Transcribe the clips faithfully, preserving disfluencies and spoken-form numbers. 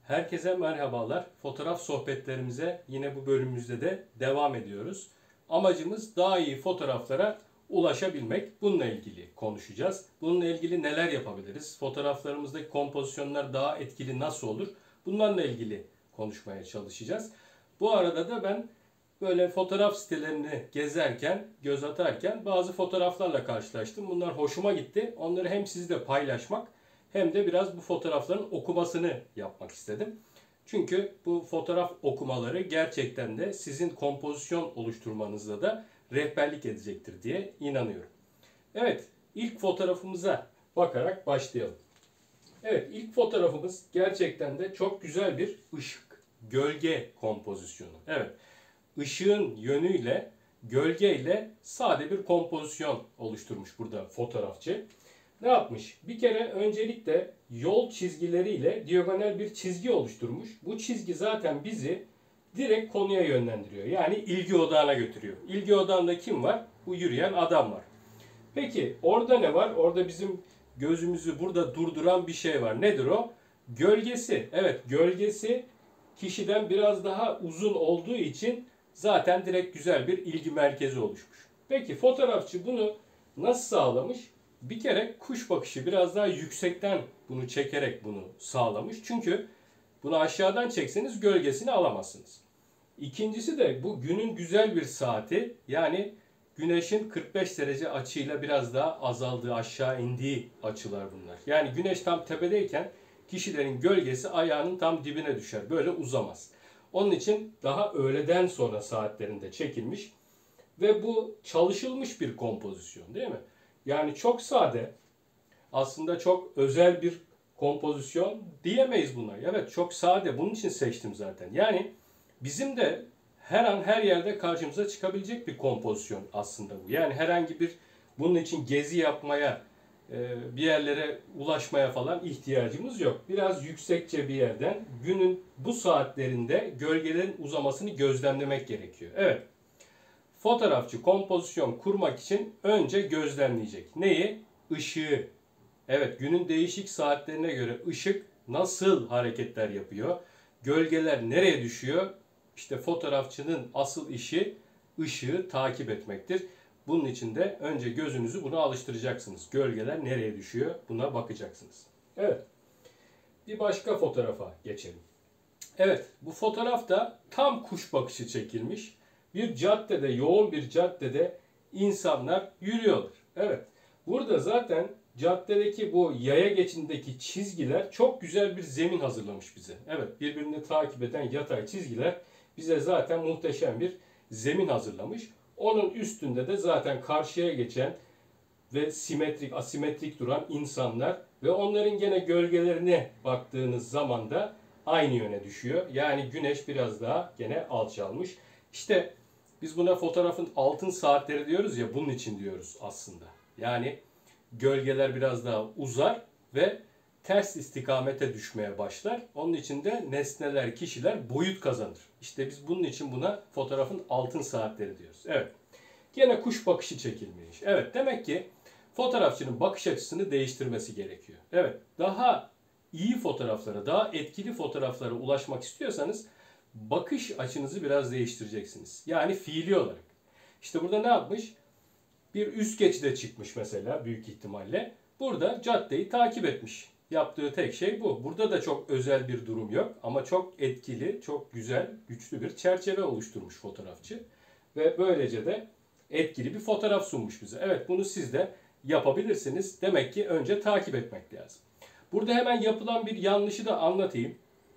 Herkese merhabalar. Fotoğraf sohbetlerimize yine bu bölümümüzde de devam ediyoruz. Amacımız daha iyi fotoğraflara ulaşabilmek. Bununla ilgili konuşacağız. Bununla ilgili neler yapabiliriz? Fotoğraflarımızdaki kompozisyonlar daha etkili nasıl olur? Bunlarla ilgili konuşmaya çalışacağız. Bu arada da ben böyle fotoğraf sitelerini gezerken, göz atarken bazı fotoğraflarla karşılaştım. Bunlar hoşuma gitti. Onları hem sizle paylaşmak hem de biraz bu fotoğrafların okumasını yapmak istedim. Çünkü bu fotoğraf okumaları gerçekten de sizin kompozisyon oluşturmanızda da rehberlik edecektir diye inanıyorum. Evet, ilk fotoğrafımıza bakarak başlayalım. Evet, ilk fotoğrafımız gerçekten de çok güzel bir ışık, gölge kompozisyonu. Evet, ışığın yönüyle, gölgeyle sade bir kompozisyon oluşturmuş burada fotoğrafçı. Ne yapmış? Bir kere öncelikle yol çizgileriyle diagonal bir çizgi oluşturmuş. Bu çizgi zaten bizi direkt konuya yönlendiriyor. Yani ilgi odağına götürüyor. İlgi odağında kim var? Bu yürüyen adam var. Peki orada ne var? Orada bizim gözümüzü burada durduran bir şey var. Nedir o? Gölgesi. Evet, gölgesi kişiden biraz daha uzun olduğu için zaten direkt güzel bir ilgi merkezi oluşmuş. Peki fotoğrafçı bunu nasıl sağlamış? Bir kere kuş bakışı biraz daha yüksekten bunu çekerek bunu sağlamış. Çünkü bunu aşağıdan çekseniz gölgesini alamazsınız. İkincisi de bu günün güzel bir saati, yani güneşin kırk beş derece açıyla biraz daha azaldığı, aşağı indiği açılar bunlar. Yani güneş tam tepedeyken kişilerin gölgesi ayağının tam dibine düşer. Böyle uzamaz. Onun için daha öğleden sonra saatlerinde çekilmiş ve bu çalışılmış bir kompozisyon, değil mi? Yani çok sade, aslında çok özel bir kompozisyon diyemeyiz buna. Evet, çok sade, bunun için seçtim zaten. Yani bizim de her an her yerde karşımıza çıkabilecek bir kompozisyon aslında bu. Yani herhangi bir bunun için gezi yapmaya, bir yerlere ulaşmaya falan ihtiyacımız yok. Biraz yüksekçe bir yerden günün bu saatlerinde gölgelerin uzamasını gözlemlemek gerekiyor. Evet. Fotoğrafçı kompozisyon kurmak için önce gözlemleyecek. Neyi? Işığı. Evet, günün değişik saatlerine göre ışık nasıl hareketler yapıyor? Gölgeler nereye düşüyor? İşte fotoğrafçının asıl işi ışığı takip etmektir. Bunun için de önce gözünüzü buna alıştıracaksınız. Gölgeler nereye düşüyor? Buna bakacaksınız. Evet. Bir başka fotoğrafa geçelim. Evet, bu fotoğrafta tam kuş bakışı çekilmiş. Bir caddede, yoğun bir caddede insanlar yürüyorlar. Evet, burada zaten caddedeki bu yaya geçidindeki çizgiler çok güzel bir zemin hazırlamış bize. Evet, birbirini takip eden yatay çizgiler bize zaten muhteşem bir zemin hazırlamış. Onun üstünde de zaten karşıya geçen ve simetrik, asimetrik duran insanlar ve onların gene gölgelerine baktığınız zaman da aynı yöne düşüyor. Yani güneş biraz daha gene alçalmış. İşte biz buna fotoğrafın altın saatleri diyoruz ya, bunun için diyoruz aslında. Yani gölgeler biraz daha uzar ve ters istikamete düşmeye başlar. Onun için de nesneler, kişiler boyut kazanır. İşte biz bunun için buna fotoğrafın altın saatleri diyoruz. Evet. Gene kuş bakışı çekilmiş. Evet, demek ki fotoğrafçının bakış açısını değiştirmesi gerekiyor. Evet, daha iyi fotoğraflara, daha etkili fotoğraflara ulaşmak istiyorsanız bakış açınızı biraz değiştireceksiniz. Yani fiili olarak. İşte burada ne yapmış? Bir üst geçide çıkmış mesela büyük ihtimalle. Burada caddeyi takip etmiş. Yaptığı tek şey bu. Burada da çok özel bir durum yok ama çok etkili, çok güzel, güçlü bir çerçeve oluşturmuş fotoğrafçı. Ve böylece de etkili bir fotoğraf sunmuş bize. Evet, bunu siz de yapabilirsiniz. Demek ki önce takip etmek lazım. Burada hemen yapılan bir yanlışı da anlatayım.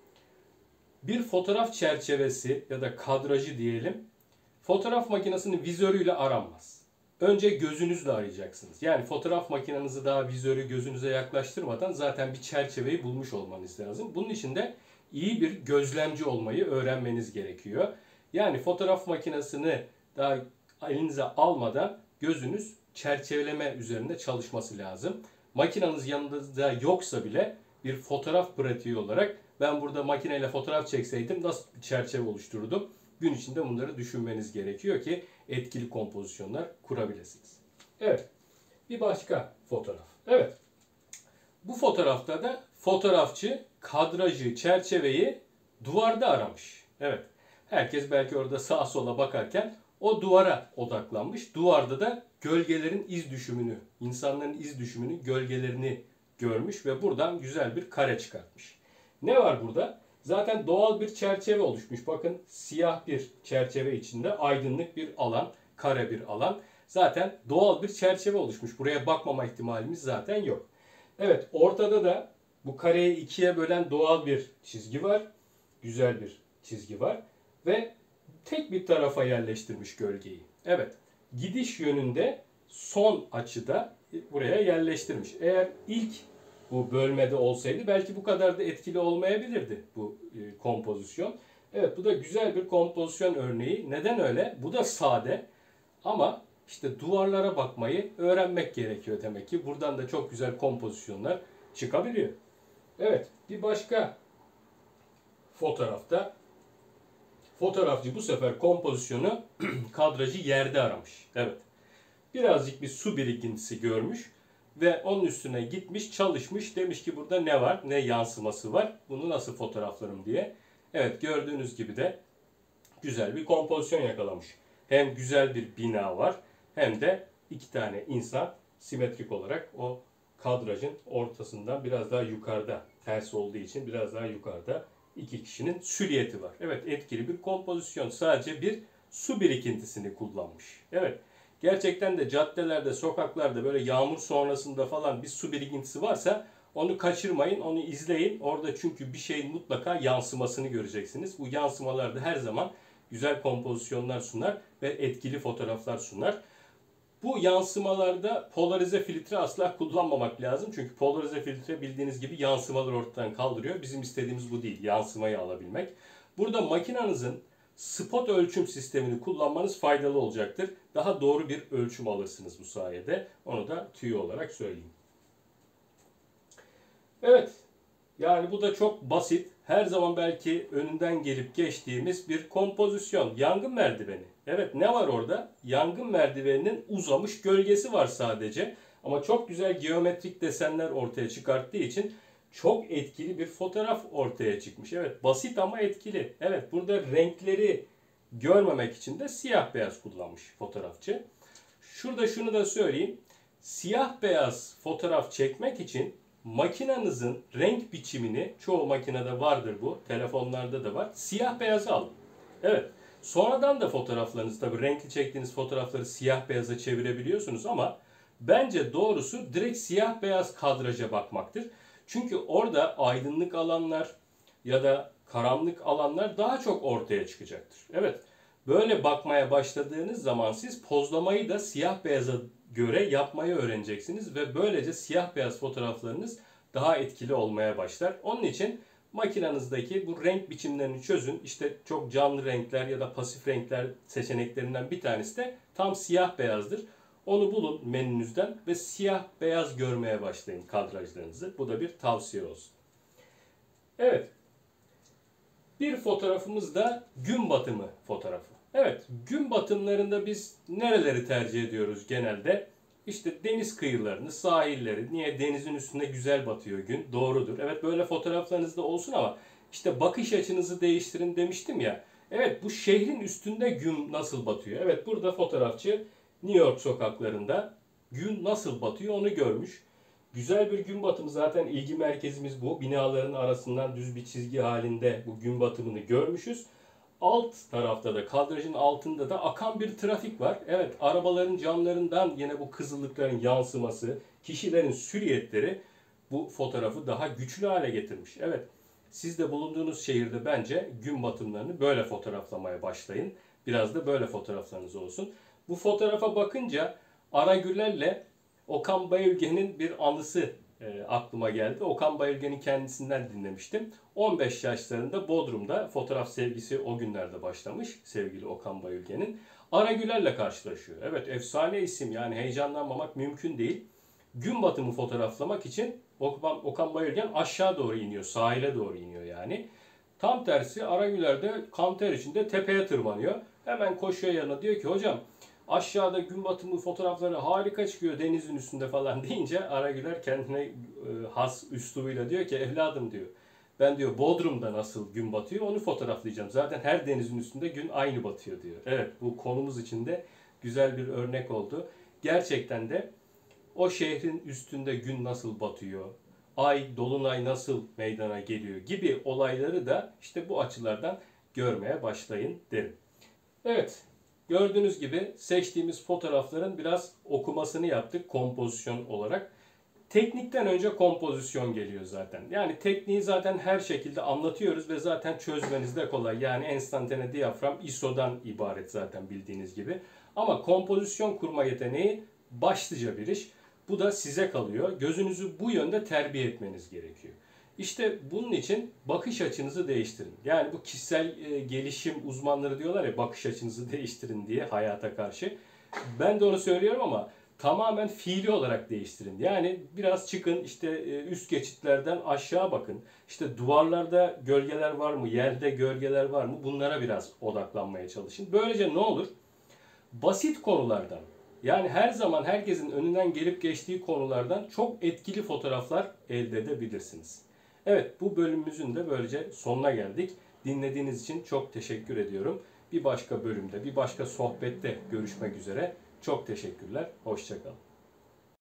Bir fotoğraf çerçevesi ya da kadrajı diyelim, fotoğraf makinesinin vizörüyle aranmaz. Önce gözünüzle arayacaksınız. Yani fotoğraf makinenizi daha vizörü gözünüze yaklaştırmadan zaten bir çerçeveyi bulmuş olmanız lazım. Bunun için de iyi bir gözlemci olmayı öğrenmeniz gerekiyor. Yani fotoğraf makinesini daha elinize almadan gözünüz çerçeveleme üzerinde çalışması lazım. Makineniz yanınızda yoksa bile bir fotoğraf pratiği olarak ben burada makineyle fotoğraf çekseydim nasıl bir çerçeve oluştururdum? Gün içinde bunları düşünmeniz gerekiyor ki etkili kompozisyonlar kurabilirsiniz. Evet, bir başka fotoğraf. Evet, bu fotoğrafta da fotoğrafçı kadrajı, çerçeveyi duvarda aramış. Evet. Herkes belki orada sağa sola bakarken o duvara odaklanmış. Duvarda da gölgelerin iz düşümünü, insanların iz düşümünü, gölgelerini görmüş ve buradan güzel bir kare çıkartmış. Ne var burada? Zaten doğal bir çerçeve oluşmuş. Bakın siyah bir çerçeve içinde aydınlık bir alan, kare bir alan. Zaten doğal bir çerçeve oluşmuş. Buraya bakmama ihtimalimiz zaten yok. Evet, ortada da bu kareyi ikiye bölen doğal bir çizgi var. Güzel bir çizgi var. Ve tek bir tarafa yerleştirmiş gölgeyi. Evet, gidiş yönünde son açıda buraya yerleştirmiş. Eğer ilk bu bölmede olsaydı belki bu kadar da etkili olmayabilirdi bu e, kompozisyon. Evet, bu da güzel bir kompozisyon örneği. Neden öyle? Bu da sade ama işte duvarlara bakmayı öğrenmek gerekiyor demek ki. Buradan da çok güzel kompozisyonlar çıkabiliyor. Evet, bir başka fotoğrafta fotoğrafçı bu sefer kompozisyonu kadrajı yerde aramış. Evet. Birazcık bir su birikintisi görmüş ve onun üstüne gitmiş, çalışmış. Demiş ki burada ne var, ne yansıması var, bunu nasıl fotoğraflarım diye. Evet, gördüğünüz gibi de güzel bir kompozisyon yakalamış. Hem güzel bir bina var hem de iki tane insan simetrik olarak o kadrajın ortasından biraz daha yukarıda, ters olduğu için biraz daha yukarıda iki kişinin silüeti var. Evet, etkili bir kompozisyon. Sadece bir su birikintisini kullanmış. Evet. Gerçekten de caddelerde, sokaklarda böyle yağmur sonrasında falan bir su birikintisi varsa onu kaçırmayın, onu izleyin. Orada çünkü bir şeyin mutlaka yansımasını göreceksiniz. Bu yansımalarda her zaman güzel kompozisyonlar sunar ve etkili fotoğraflar sunar. Bu yansımalarda polarize filtre asla kullanmamak lazım. Çünkü polarize filtre bildiğiniz gibi yansımaları ortadan kaldırıyor. Bizim istediğimiz bu değil, yansımayı alabilmek. Burada makinenizin spot ölçüm sistemini kullanmanız faydalı olacaktır. Daha doğru bir ölçüm alırsınız bu sayede. Onu da tüyo olarak söyleyeyim. Evet, yani bu da çok basit. Her zaman belki önünden gelip geçtiğimiz bir kompozisyon. Yangın merdiveni. Evet, ne var orada? Yangın merdiveninin uzamış gölgesi var sadece. Ama çok güzel geometrik desenler ortaya çıkarttığı için çok etkili bir fotoğraf ortaya çıkmış. Evet, basit ama etkili. Evet, burada renkleri görmemek için de siyah beyaz kullanmış fotoğrafçı. Şurada şunu da söyleyeyim. Siyah beyaz fotoğraf çekmek için makinenizin renk biçimini, çoğu makinede vardır bu, telefonlarda da var, siyah beyaza alın. Evet, sonradan da fotoğraflarınızı, tabii renkli çektiğiniz fotoğrafları siyah beyaza çevirebiliyorsunuz ama bence doğrusu direkt siyah beyaz kadraja bakmaktır. Çünkü orada aydınlık alanlar ya da karanlık alanlar daha çok ortaya çıkacaktır. Evet, böyle bakmaya başladığınız zaman siz pozlamayı da siyah beyaza göre yapmayı öğreneceksiniz ve böylece siyah beyaz fotoğraflarınız daha etkili olmaya başlar. Onun için makinenizdeki bu renk biçimlerini çözün. İşte çok canlı renkler ya da pasif renkler seçeneklerinden bir tanesi de tam siyah beyazdır. Onu bulun menünüzden ve siyah beyaz görmeye başlayın kadrajlarınızı. Bu da bir tavsiye olsun. Evet. Bir fotoğrafımız da gün batımı fotoğrafı. Evet, gün batımlarında biz nereleri tercih ediyoruz genelde? İşte deniz kıyılarını, sahilleri. Niye? Denizin üstünde güzel batıyor gün. Doğrudur. Evet, böyle fotoğraflarınız da olsun ama işte bakış açınızı değiştirin demiştim ya. Evet, bu şehrin üstünde gün nasıl batıyor? Evet, burada fotoğrafçı New York sokaklarında gün nasıl batıyor onu görmüş. Güzel bir gün batımı, zaten ilgi merkezimiz bu. Binaların arasından düz bir çizgi halinde bu gün batımını görmüşüz. Alt tarafta da, kadrajın altında da akan bir trafik var. Evet, arabaların camlarından yine bu kızıllıkların yansıması, kişilerin silüetleri bu fotoğrafı daha güçlü hale getirmiş. Evet, siz de bulunduğunuz şehirde bence gün batımlarını böyle fotoğraflamaya başlayın. Biraz da böyle fotoğraflarınız olsun. Bu fotoğrafa bakınca Aragüler'le Okan Bayülgen'in bir anısı e, aklıma geldi. Okan Bayülgen'in kendisinden dinlemiştim. on beş yaşlarında Bodrum'da, fotoğraf sevgisi o günlerde başlamış sevgili Okan Bayülgen'in. Aragüler'le karşılaşıyor. Evet, efsane isim, yani heyecanlanmamak mümkün değil. Gün batımı fotoğraflamak için Okan, Okan Bayülgen aşağı doğru iniyor, sahile doğru iniyor yani. Tam tersi Aragüler de kan ter içinde tepeye tırmanıyor. Hemen koşuyor yanına, diyor ki hocam aşağıda gün batımı fotoğrafları harika çıkıyor denizin üstünde falan deyince Aragüler kendine e, has üslubuyla diyor ki evladım diyor, Ben diyor Bodrum'da nasıl gün batıyor onu fotoğraflayacağım. Zaten her denizin üstünde gün aynı batıyor diyor. Evet, bu konumuz için de güzel bir örnek oldu. Gerçekten de o şehrin üstünde gün nasıl batıyor, ay, dolunay nasıl meydana geliyor gibi olayları da işte bu açılardan görmeye başlayın derim. Evet, gördüğünüz gibi seçtiğimiz fotoğrafların biraz okumasını yaptık kompozisyon olarak. Teknikten önce kompozisyon geliyor zaten. Yani tekniği zaten her şekilde anlatıyoruz ve zaten çözmeniz de kolay. Yani enstantane diyafram I S O'dan ibaret zaten bildiğiniz gibi. Ama kompozisyon kurma yeteneği başlıca bir iş. Bu da size kalıyor. Gözünüzü bu yönde terbiye etmeniz gerekiyor. İşte bunun için bakış açınızı değiştirin. Yani bu kişisel e, gelişim uzmanları diyorlar ya, bakış açınızı değiştirin diye hayata karşı. Ben de onu söylüyorum ama tamamen fiili olarak değiştirin. Yani biraz çıkın, işte e, üst geçitlerden aşağı bakın. İşte duvarlarda gölgeler var mı? Yerde gölgeler var mı? Bunlara biraz odaklanmaya çalışın. Böylece ne olur? Basit konulardan, yani her zaman herkesin önünden gelip geçtiği konulardan çok etkili fotoğraflar elde edebilirsiniz. Evet, bu bölümümüzün de böylece sonuna geldik. Dinlediğiniz için çok teşekkür ediyorum. Bir başka bölümde, bir başka sohbette görüşmek üzere. Çok teşekkürler. Hoşça kalın.